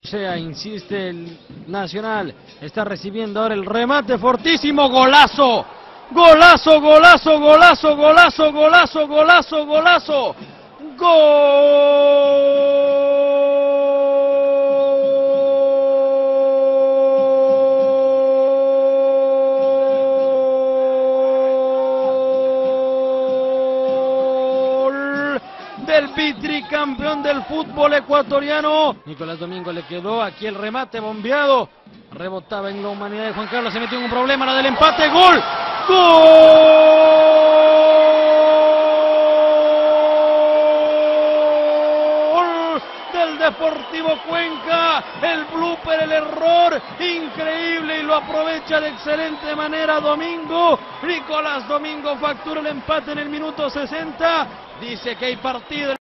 Insiste el Nacional, está recibiendo ahora el remate fortísimo, golazo, golazo, golazo, golazo, golazo, golazo, golazo, golazo, del vitricampeón del fútbol ecuatoriano. Nicolás Domingo le quedó aquí el remate bombeado, rebotaba en la humanidad de Juan Carlos, se metió en un problema, la del empate, gol, gol del Deportivo Cuenca, el blooper, el error, increíble, y lo aprovecha de excelente manera Domingo. Nicolás Domingo factura el empate en el minuto 60, dice que hay partido.